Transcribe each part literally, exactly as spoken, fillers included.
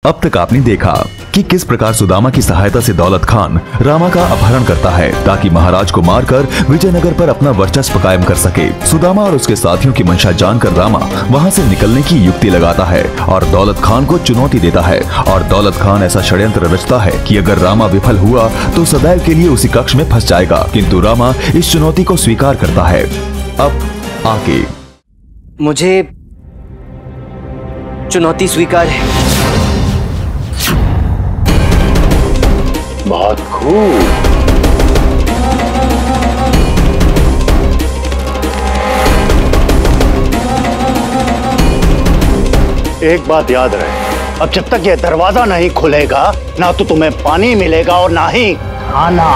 अब तक आपने देखा कि किस प्रकार सुदामा की सहायता से दौलत खान रामा का अपहरण करता है ताकि महाराज को मारकर विजयनगर पर अपना वर्चस्व कायम कर सके। सुदामा और उसके साथियों की मंशा जानकर रामा वहां से निकलने की युक्ति लगाता है और दौलत खान को चुनौती देता है और दौलत खान ऐसा षड्यंत्र रचता है कि अगर रामा विफल हुआ तो सदैव के लिए उसी कक्ष में फंस जाएगा, किंतु रामा इस चुनौती को स्वीकार करता है। अब आगे मुझे चुनौती स्वीकार है। बहुत खूब। एक बात याद रहे, अब जब तक यह दरवाजा नहीं खुलेगा ना तो तुम्हें पानी मिलेगा और ना ही खाना।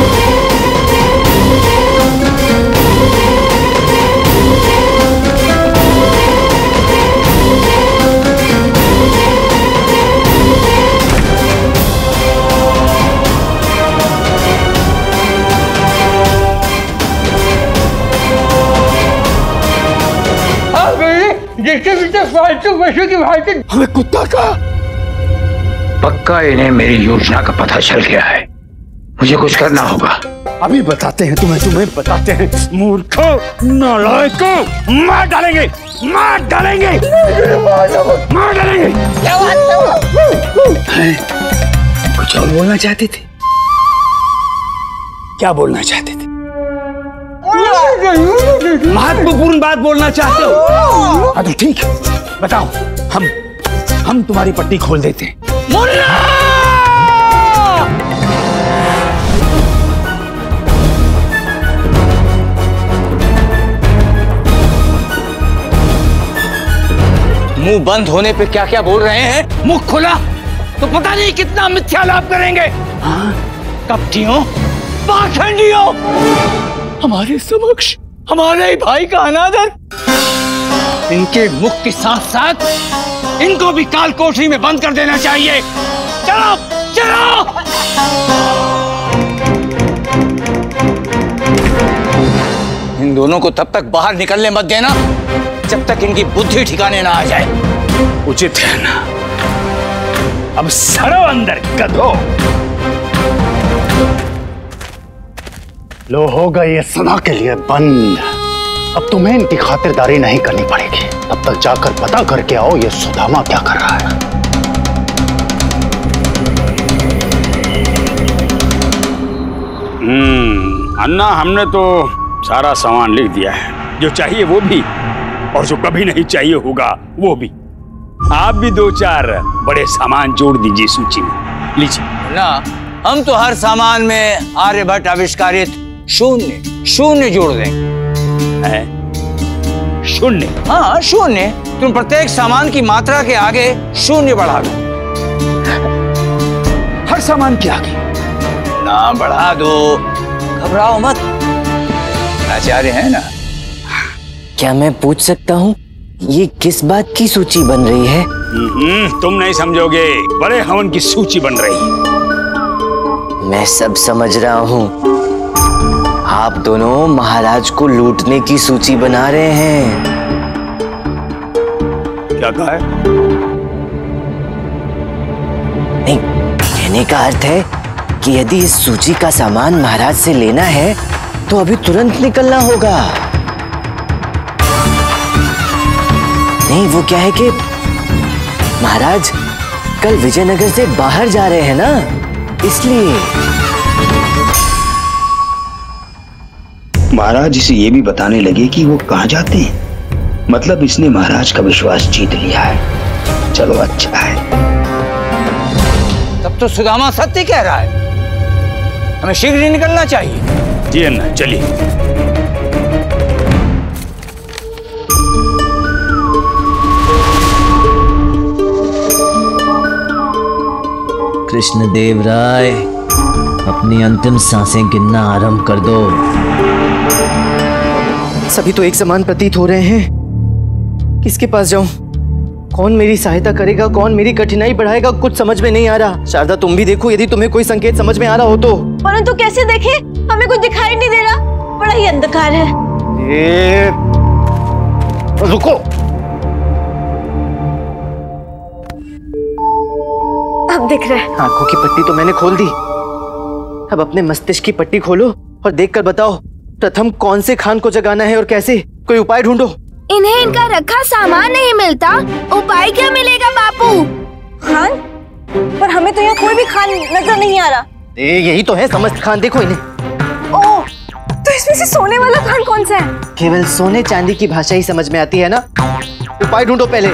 जिसके पीछे फालतू पैसों की फालतू हमें कुत्ता का पक्का इन्हें मेरी योजना का पता चल गया है। मुझे कुछ करना होगा। अभी बताते हैं तुम्हें तुम्हें बताते हैं। मूर्खों, नालायकों, मार डालेंगे मार डालेंगे मार डालेंगे। कुछ और बोलना चाहते थे? क्या बोलना चाहते थे? महत्वपूर्ण बात बोलना चाहते हो? हाँ तो ठीक, बताओ। हम हम तुम्हारी पट्टी खोल देते हैं। मुन्ना! मुंह बंद होने पे क्या क्या बोल रहे हैं? मुख खुला तो पता नहीं कितना मिथ्या लाभ करेंगे। हाँ? कपटियों, पाखंडियों, हमारे समक्ष हमारे ही भाई का अनादर। इनके मुख के साथ साथ इनको भी काल कोठरी में बंद कर देना चाहिए। चलो चलो। इन दोनों को तब तक बाहर निकलने मत देना जब तक इनकी बुद्धि ठिकाने ना आ जाए। उचित है ना? अब सरो अंदर गधो। लो हो गई ये सदा के लिए बंद। अब तुम्हें इनकी खातिरदारी नहीं करनी पड़ेगी। तब तक जाकर पता करके आओ ये सुदामा क्या कर रहा है। हम्म अन्ना, हमने तो सारा सामान लिख दिया है, जो चाहिए वो भी और जो कभी नहीं चाहिए होगा वो भी। आप भी दो चार बड़े सामान जोड़ दीजिए सूची में। लीजिए ना, हम तो हर सामान में आर्यभट्ट आविष्कारित शून्य शून्य जोड़ देंगे। है शून्य? हाँ शून्य। तुम प्रत्येक सामान की मात्रा के आगे शून्य बढ़ा दो। हर सामान के आगे ना बढ़ा दो, घबराओ मत। आचार्य है ना? क्या मैं पूछ सकता हूँ ये किस बात की सूची बन रही है? तुम नहीं समझोगे, बड़े हवन की सूची बन रही है। मैं सब समझ रहा हूँ। आप दोनों महाराज को लूटने की सूची बना रहे हैं। क्या कहा है? नहीं, कहने का अर्थ है कि यदि इस सूची का सामान महाराज से लेना है तो अभी तुरंत निकलना होगा। नहीं, वो क्या है कि महाराज कल विजयनगर से बाहर जा रहे हैं ना, इसलिए। महाराज इसे ये भी बताने लगे कि वो कहाँ जाते हैं। मतलब इसने महाराज का विश्वास जीत लिया है। चलो अच्छा है। तब तो सुदामा सत्य कह रहा है, हमें शीघ्र ही निकलना चाहिए। जी अन्ना, चलिए। कृष्णदेव राय, अपनी अंतिम सांसें गिनना आरंभ कर दो। सभी तो एक समान प्रतीत हो रहे हैं। किसके पास जाऊं? कौन मेरी सहायता करेगा? कौन मेरी कठिनाई बढ़ाएगा? कुछ समझ में नहीं आ रहा। शारदा, तुम भी देखो, यदि तुम्हें कोई संकेत समझ में आ रहा हो तो। परंतु कैसे देखें? हमें कुछ दिखाई नहीं दे रहा, बड़ा ही अंधकार है। ए, रुको। अब दिख रहा है। आंखों की पट्टी तो मैंने खोल दी, अब अपने मस्तिष्क की पट्टी खोलो और देखकर बताओ प्रथम कौन से खान को जगाना है और कैसे। कोई उपाय ढूंढो। इन्हें इनका रखा सामान नहीं मिलता, उपाय क्या मिलेगा बापू? खान? पर हमें तो यहाँ कोई भी खान नजर नहीं आ रहा। ए, यही तो है समस्त खान, देखो इन्हें। ओह, तो इसमें से सोने वाला खान कौन सा है? केवल सोने चांदी की भाषा ही समझ में आती है ना। उपाय ढूंढो पहले।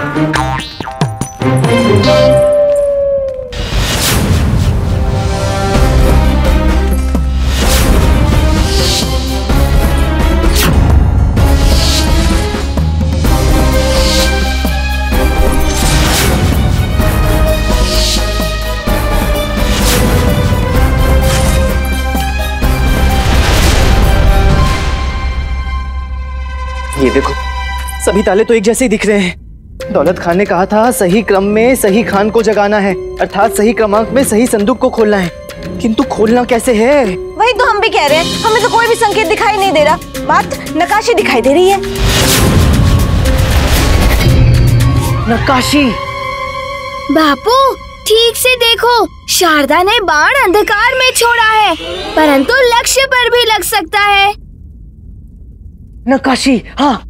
ये देखो, सभी ताले तो एक जैसे ही दिख रहे हैं। दौलत खान ने कहा था सही क्रम में सही खान को जगाना है, अर्थात सही क्रमांक में सही संदूक को खोलना है, किंतु खोलना कैसे है? वही तो हम भी कह रहे हैं, हमें तो कोई भी संकेत दिखाई नहीं दे रहा। बात नक्काशी दिखाई दे रही है। नक्काशी? बापू ठीक से देखो, शारदा ने बाण अंधकार में छोड़ा है, परंतु लक्ष्य पर भी लग सकता है। नक्काशी, हाँ।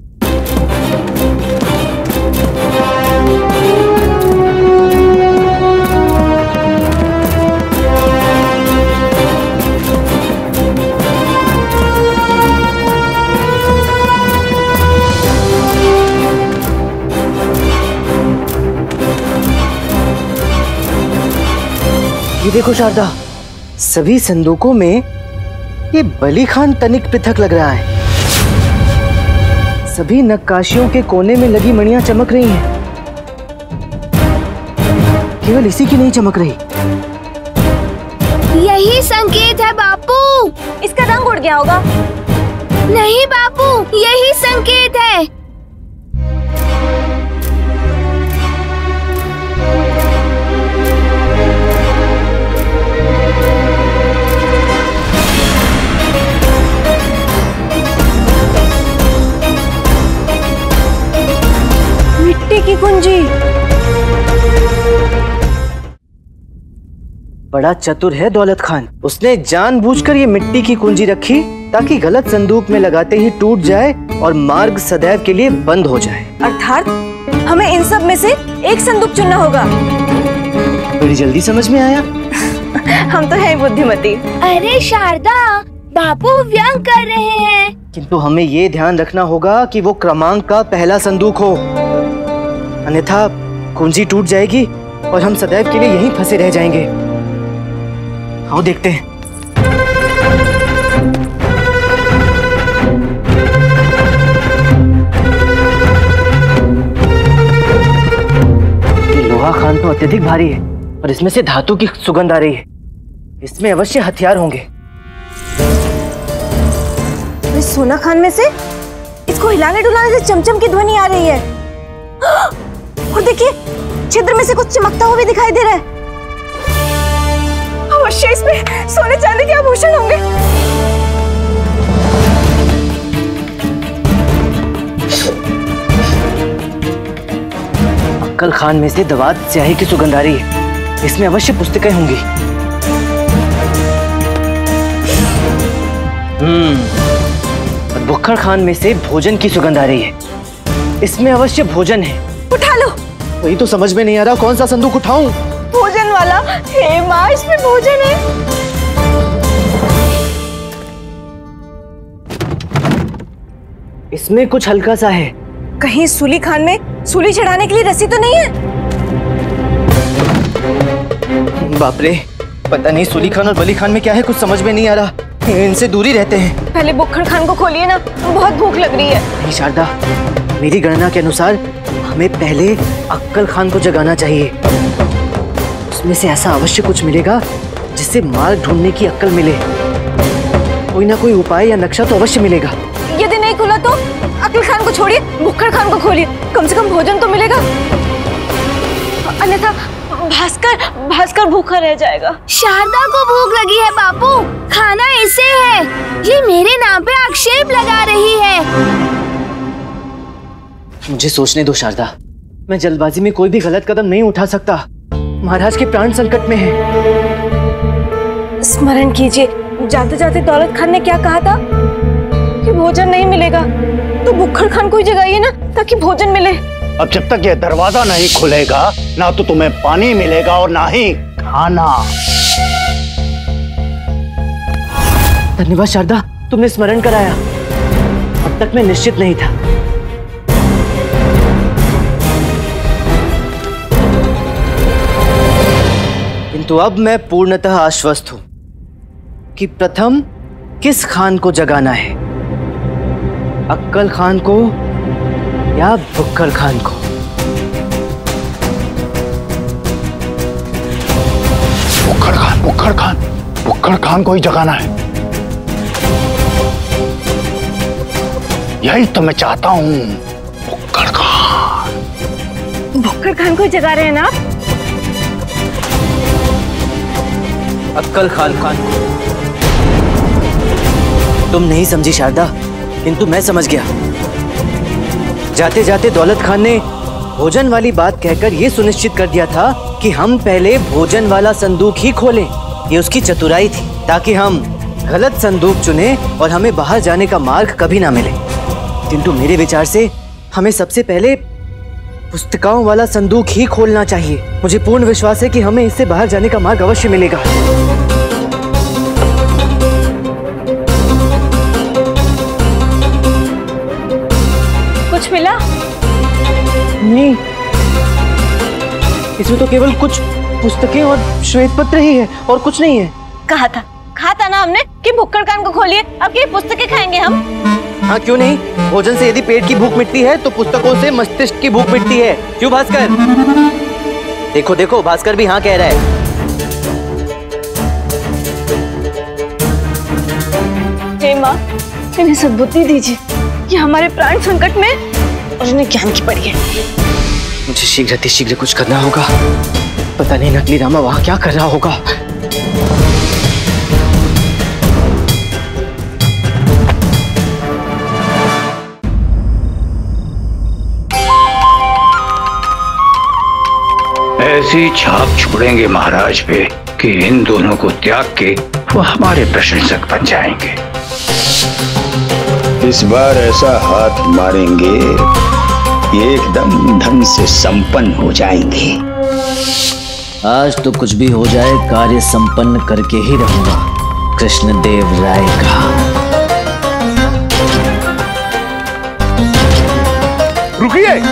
ये देखो शारदा, सभी संदूकों में ये बली खान तनिक पृथक लग रहा है। सभी नक्काशियों के कोने में लगी मणियां चमक रही हैं, केवल इसी की नहीं चमक रही। यही संकेत है बापू। इसका रंग उड़ गया होगा। नहीं बापू, यही संकेत है। मिट्टी की कुंजी। बड़ा चतुर है दौलत खान, उसने जानबूझकर ये मिट्टी की कुंजी रखी ताकि गलत संदूक में लगाते ही टूट जाए और मार्ग सदैव के लिए बंद हो जाए। अर्थात हमें इन सब में से एक संदूक चुनना होगा। बड़ी जल्दी समझ में आया। हम तो है बुद्धिमती। अरे शारदा, बापू व्यंग कर रहे हैं। किंतु हमें ये ध्यान रखना होगा कि वो क्रमांक का पहला संदूक हो, अन्यथा कुंजी टूट जाएगी और हम सदैव के लिए यहीं फंसे रह जाएंगे। आओ देखते हैं। ये लोहा खान तो अत्यधिक भारी है और इसमें से धातु की सुगंध आ रही है। इसमें अवश्य हथियार होंगे। इस सोना खान में से इसको हिलाने डुलाने से चमचम की ध्वनि आ रही है। और देखिए, छिद्र में से कुछ चमकता हुआ भी दिखाई दे रहा है। अवश्य इसमें सोने चांदी के आभूषण होंगे। अक्कल खान में से दवात स्याही की सुगंध आ रही है। इसमें अवश्य पुस्तकें होंगी। हम्म बुक्खड़ खान में से भोजन की सुगंध आ रही है। इसमें अवश्य भोजन है। उठा लो। वही तो समझ में नहीं आ रहा, कौन सा संदूक उठाऊं? भोजन वाला। हे माँ, इसमें भोजन है। इसमें कुछ हल्का सा है। कहीं सूली खान में सूली चढ़ाने के लिए रस्सी तो नहीं है? बाप रे, पता नहीं सूली खान और बली खान में क्या है, कुछ समझ में नहीं आ रहा। इनसे दूरी रहते हैं। पहले बुक्खड़ खान को खोलिए ना, बहुत भूख लग रही है। नहीं शारदा, मेरी गणना के अनुसार हमें पहले अक्कल खान को जगाना चाहिए। उसमें से ऐसा अवश्य कुछ मिलेगा जिससे मार्ग ढूंढने की अक्कल मिले। कोई ना कोई उपाय या नक्शा तो अवश्य मिलेगा। यदि नहीं खुला तो अक्कल खान को छोड़िए, बुक्खड़ खान को खोलिए, कम से कम भोजन तो मिलेगा। अन्यथा भास्कर भास्कर भूखा रह जाएगा। शारदा को भूख लगी है बापू, खाना इसे है। ये मेरे नाम पे आक्षेप लगा रही है। मुझे सोचने दो शारदा, मैं जल्दबाजी में कोई भी गलत कदम नहीं उठा सकता। महाराज के प्राण संकट में हैं। स्मरण कीजिए, जाते जाते दौलत खान ने क्या कहा था कि भोजन नहीं मिलेगा, तो भुक्खड़ खान को ही जगाइए ना ताकि भोजन मिले। अब जब तक ये दरवाजा नहीं खुलेगा ना तो तुम्हें पानी मिलेगा और ना ही खाना। धन्यवाद शारदा, तुमने स्मरण कराया। अब तक मैं निश्चित नहीं था। किंतु अब मैं पूर्णतः आश्वस्त हूं कि प्रथम किस खान को जगाना है, अक्कल खान को या भुक्कड़ खान को। भुक्कड़ खान, भुक्कड़ खान, भुक्कड़ खान को ही जगाना है। यही तो मैं चाहता हूं, भुक्कड़ खान। भुक्कड़ खान को ही जगा रहे हैं ना आप? अक्कल खान खान को। तुम नहीं समझी शारदा, किंतु मैं समझ गया। जाते जाते दौलत खान ने भोजन वाली बात कहकर यह सुनिश्चित कर दिया था कि हम पहले भोजन वाला संदूक ही खोलें। ये उसकी चतुराई थी, ताकि हम गलत संदूक चुने और हमें बाहर जाने का मार्ग कभी ना मिले। किंतु मेरे विचार से हमें सबसे पहले पुस्तकाओं वाला संदूक ही खोलना चाहिए। मुझे पूर्ण विश्वास है कि हमें इससे बाहर जाने का मार्ग अवश्य मिलेगा। कुछ मिला? नहीं, इसमें तो केवल कुछ पुस्तकें और श्वेत पत्र ही है और कुछ नहीं है। कहा था कहा था ना हमने कि भुक्कड़ खान को खोलिए, अब ये पुस्तकें खाएंगे हम। हाँ क्यों नहीं, भोजन से यदि पेट की भूख मिटती है तो पुस्तकों से मस्तिष्क की भूख मिटती है। क्यों भास्कर? देखो देखो, भास्कर भी हाँ कह रहा है। हे माँ, इन्हें सद्बुद्धि दीजिए, ये हमारे प्राण संकट में और इन्हें ज्ञान की पड़ी है। मुझे शीघ्र अतिशीघ्र कुछ करना होगा। पता नहीं नकली रामा वहां क्या कर रहा होगा। ऐसी छाप छोड़ेंगे महाराज पे कि इन दोनों को त्याग के वो हमारे प्रशंसक बन जाएंगे। इस बार ऐसा हाथ मारेंगे कि एकदम धन से संपन्न हो जाएंगे। आज तो कुछ भी हो जाए, कार्य संपन्न करके ही रहूंगा कृष्णदेव राय का। रुकिए,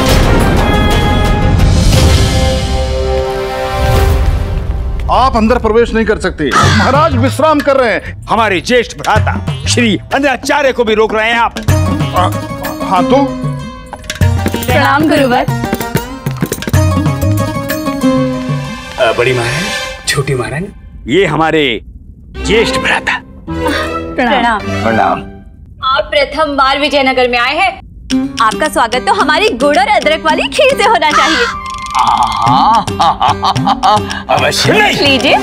आप अंदर प्रवेश नहीं कर सकते। महाराज विश्राम कर रहे हैं। हमारे ज्येष्ठ भ्राता श्री अन्याचार्य को भी रोक रहे हैं आप। आ, हाँ तो प्रणाम गुरुवर। बड़ी महारानी, छोटी महारानी, ये हमारे ज्येष्ठ भ्राता। प्रणाम। प्रणाम। आप प्रथम बार विजयनगर में आए हैं, आपका स्वागत तो हमारी गुड़ और अदरक वाली खीर से होना चाहिए। अवश्य नहीं। लीजिए।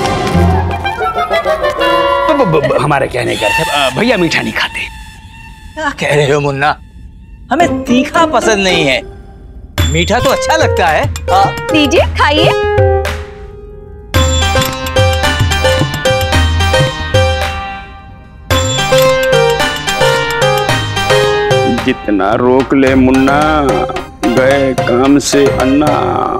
हमारे कहने का अर्थ, भैया मीठा नहीं खाते। क्या कह रहे हो मुन्ना? हमें तीखा पसंद नहीं है, मीठा तो अच्छा लगता है। लीजिए, खाइए। जितना रोक ले मुन्ना, गए काम से अन्ना।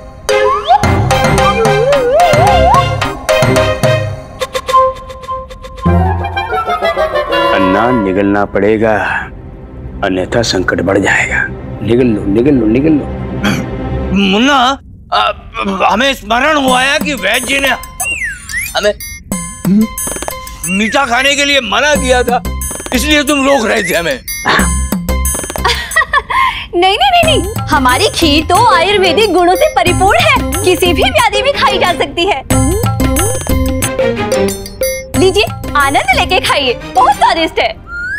अन्ना निगलना पड़ेगा, अन्यथा संकट बढ़ जाएगा। निगल लो, निगल लो, निगल लो। मुन्ना, आ, हमें स्मरण हुआ है कि वैद्य जी ने हमें मीठा खाने के लिए मना किया था, इसलिए तुम रोक रहे थे हमें। नहीं नहीं नहीं नहीं, हमारी खीर तो आयुर्वेदिक गुणों से परिपूर्ण है, किसी भी व्याधि में खाई जा सकती है। लीजिए, आनंद लेके खाइए, बहुत स्वादिष्ट है।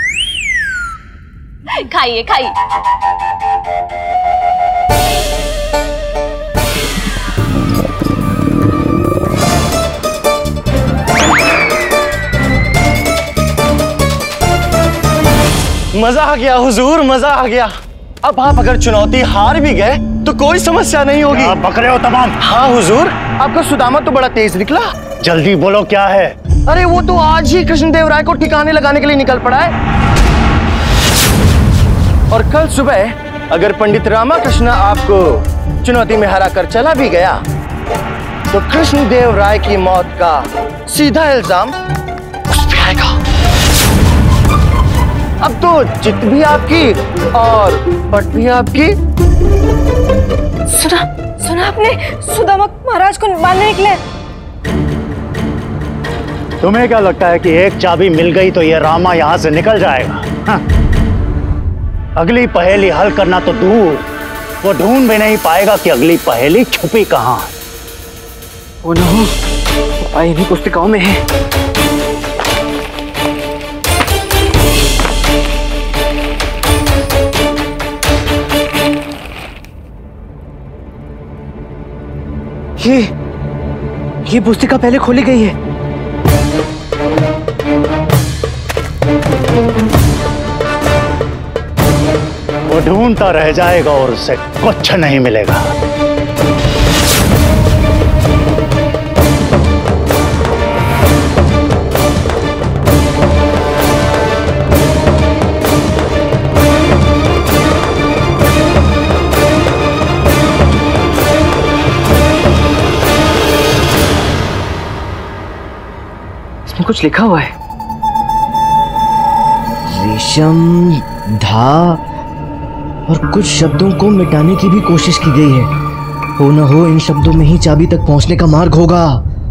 खाइए खाइए। मजा आ गया हुजूर, मजा आ गया। अब आप अगर चुनौती हार भी गए तो कोई समस्या नहीं होगी। आप बक रहे हो तमाम? हाँ हुजूर, आपका सुदामा तो बड़ा तेज निकला। जल्दी बोलो क्या है? अरे वो तो आज ही कृष्णदेव राय को ठिकाने लगाने के लिए निकल पड़ा है, और कल सुबह अगर पंडित रामाकृष्ण आपको चुनौती में हरा कर चला भी गया तो कृष्णदेव राय की मौत का सीधा इल्जाम उस पे आएगा। अब तो जित भी आपकी और पट भी आपकी। सुना सुना आपने? सुदामा महाराज को मारने निकले। तुम्हें क्या लगता है कि एक चाबी मिल गई तो ये रामा यहाँ से निकल जाएगा? हाँ। अगली पहेली हल करना तो दूर, वो ढूंढ भी नहीं पाएगा कि अगली पहेली छुपी कहाँ है। ओ नो, उपाय इन्हीं पुस्तिकाओं में है। ये ये पुस्तिका पहले खोली गई है। वो ढूंढता रह जाएगा और उसे कुछ नहीं मिलेगा। इसमें कुछ लिखा हुआ है। रेशम, धा और कुछ शब्दों को मिटाने की भी कोशिश की गई है। हो न हो इन शब्दों में ही चाबी तक पहुंचने का मार्ग होगा।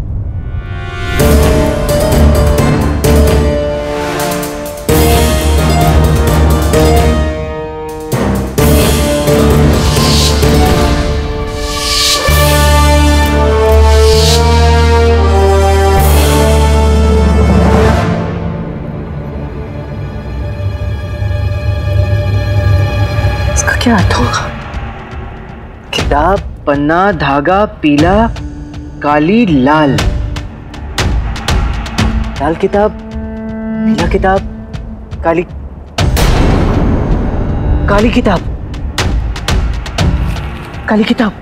क्या अर्थ होगा? किताब, पन्ना, धागा, पीला, काली, लाल। लाल किताब, पीला किताब, काली काली किताब, काली किताब,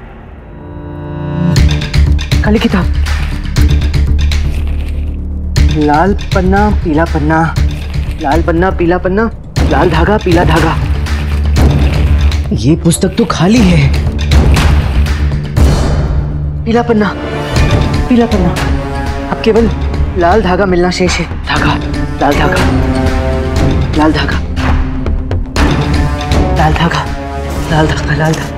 काली किताब, लाल पन्ना, पीला पन्ना, लाल पन्ना, पीला पन्ना, लाल धागा, पीला धागा। ये पुस्तक तो खाली है। पीला पन्ना, पीला पन्ना, अब केवल लाल धागा मिलना शेष है। धागा, लाल धागा, लाल धागा, लाल धागा, लाल धागा, लाल धागा।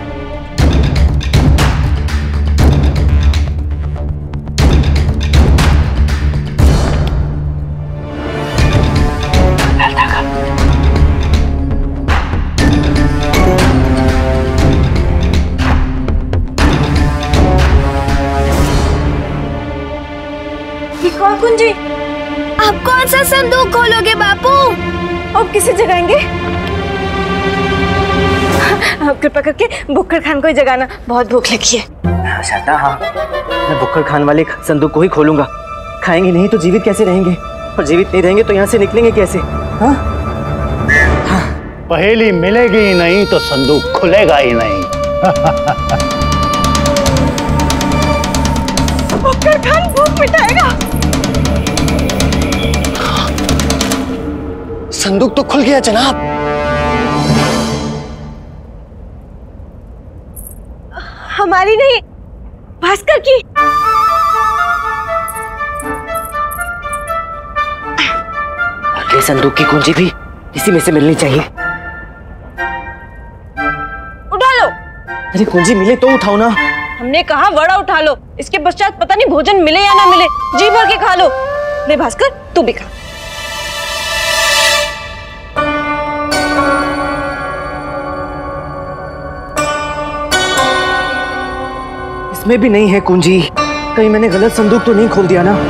कुंजी, आप कौन सा संदूक खोलोगे बापू? अब किसे जगाएंगे? कृपा करके बुक्कर खान को ही जगाना, बहुत भूख लगी है। शारदा, हाँ, मैं बुक्कर खान वाले संदूक को ही खोलूंगा। खाएंगे नहीं तो जीवित कैसे रहेंगे, और जीवित नहीं रहेंगे तो यहाँ से निकलेंगे कैसे? हाँ? हाँ। पहेली मिलेगी ही नहीं तो संदूक खुलेगा ही नहीं। बुक्कर खान भूख मिटाएगा। संदूक तो खुल गया जनाब। हमारी नहीं, भास्कर की। अगले संदूक की कुंजी भी इसी में से मिलनी चाहिए। उठा लो। अरे कुंजी मिले तो उठाओ ना। हमने कहा वड़ा उठा लो, इसके पश्चात पता नहीं भोजन मिले या ना मिले, जी भर के खा लो। ले भास्कर, तू भी खा। इसमें भी नहीं है कुंजी। कहीं मैंने गलत संदूक तो नहीं खोल दिया ना?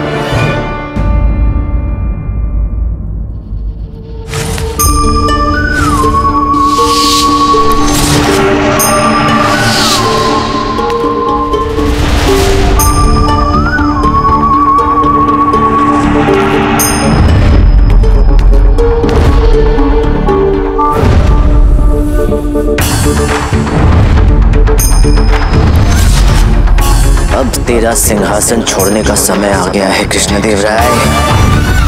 मेरा सिंहासन छोड़ने का समय आ गया है कृष्णदेव राय।